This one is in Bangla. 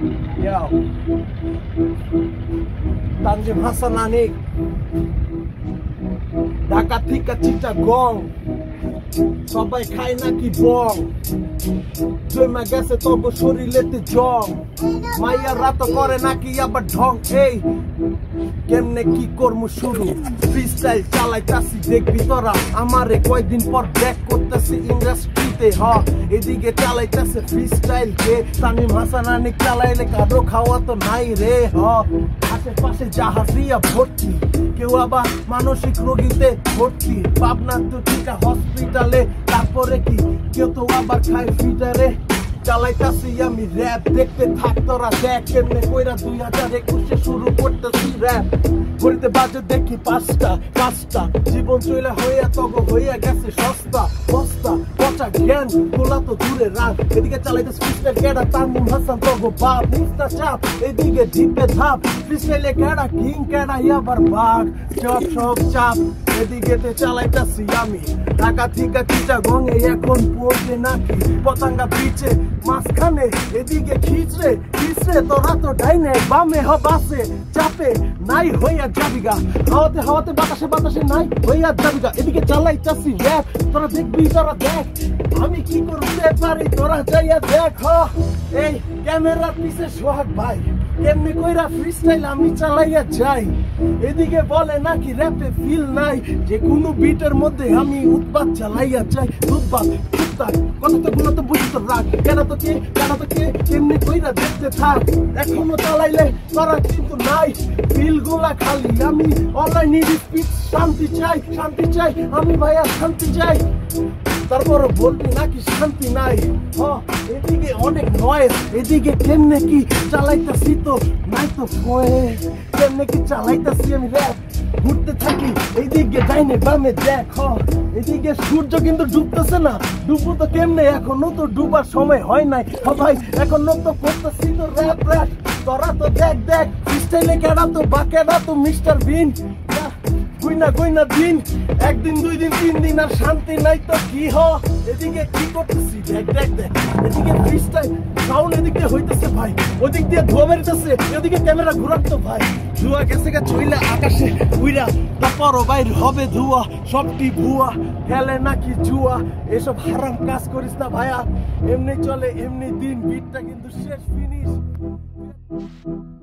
Yo, Tanjim Hasan Anik, Dhaka থেকে চিটাগং, সবাই খায় নাকি বং, জমা গেছে তবু শরীরেতে জং, মাইয়ারা তো করে নাকি আবার ঢং। এই কেমনে কি করমু শুরু, ফ্রিস্টাইল চালাইতাছি দেখবি তোরা আমারে কয়দিন পর ব্যাক করতেছি ইন্ডাস্ট্রিতে। এদিকে চালাইতেছে ফ্রিস্টাইল কে, তামিম হাসান আনিক চালাইলে কারো খাওয়া তো নাই রে। আশেপাশে জাহাজিয়া ভর্তি, কেউ আবার মানসিক রোগীতে ভর্তি, পাবনা তো টিকা হসপিটালে। তারপরে কি কেউ তো আবার খায় ফিটারে। চালাইতাছি আমি র‍্যাপ, দেখতে থাক তোরা দেখ কেমনে কইরা 2021-এ শুরু করতেছি র‍্যাপ। ঘড়িতে বাজে দেখি পাঁচটা, জীবন চইলা হইয়া তগ হইয়া গেছে সস্তা বস্তা, পচা জ্ঞান গোলা তো দূরে রাখ। এদিকে চালাইতেছি ফ্রিস্টাইল গেড়া, তামিম হাসান তগ বাপ নিস্তা চাপ, এদিকে ঢিপে ধাপ, ফ্রিস্টাইলে গেড়া কিং কেডা আবার বাঘ চপ সব চাপ। এদিকেতে চালাইতাছি আমি ঢাকা থেকে চিটাগংয়ে, এখন পড়বে নাকি পতাঙ্গা বিচে মাঝখানে। এদিকে খিচড়ে তোরা তো ডাইনে বামে বাসে চাপে নাই হইয়া যাবিগা, হাওয়াতে বাতাসে নাই হইয়া যাবিগা। এদিকে চালাইতাছি র‍্যাপ, তোরা দেখবি তোরা দেখ আমি কি করতে পারি, তোরা যাইয়া দেখ। এই ক্যামেরার পিছে সোহাগ ভাই, কেমনে কইরা ফ্রিস্টাইল আমি চালাইয়া যাই। এদিকে বলে নাকি র‍্যাপে ফিল নাই, যে কোনো বিটের মধ্যে আমি উৎপাত চালাইয়া যাই। উৎপাত কথা তো গুলো তো বুঝতে রাখ, কেন তো কে কেমনে কইরা দেখতে থাক। এখনো চালাইলে করা কিন্তু নাই ফিল গুলা খালি, আমি অনলাইন স্পিড শান্তি চাই আমি ভাইয়া শান্তি চাই। তারপর বলবি নাকি শান্তি নাই। এদিকে অনেক নয়েজ, এদিকে কেমনে কি চালাইতাছি তো নাই তো কেমনে কি চালাইতাছি আমি র‍্যাপ। ঘুরতে থাকি এইদিকে ডাইনে বামে দেখ, এদিকে সূর্য কিন্তু ডুবতেছে না, ডুবো তো কেমনে, এখনো তো ডুবার সময় হয় নাই। ভাই এখনো তো করতেছি তো র‍্যাপ, তোরা তো দেখ ফ্রিস্টাইলে কেডা তো বাকেডা তো মিস্টার বিন। গুইনা দিন, একদিন 2 দিন 3 দিন আর শান্তি নাই তো কি এদিকে কি করতেছি দেখ, এদিকে ফ্রিস্টাইল সাউন্ড এদিকে হইতেছে ভাই, ওদিক দিয়ে ধোয়া বেরিতেছে, এদিকে ক্যামেরা ঘুরাতো ভাই। ধোয়া গেছে চইলা আকাশে উইরা, তারপরও বাইর হবে ধোয়া, সবটি ভুয়া খেলে নাকি জুয়া। এসব হারাম কাজ করিস না ভাইয়া, এমনি চলে এমনি দিন, বিটটা কিন্তু শেষ ফিনিশ।